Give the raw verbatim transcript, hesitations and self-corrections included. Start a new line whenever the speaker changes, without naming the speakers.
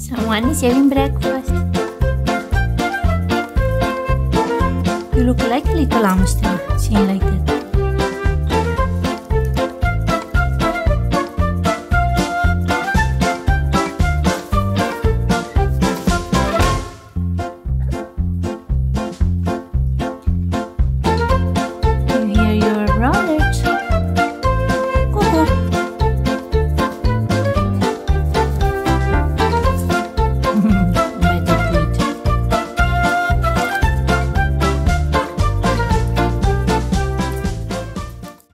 Someone is having breakfast. You look like a little hamster, seeing like that.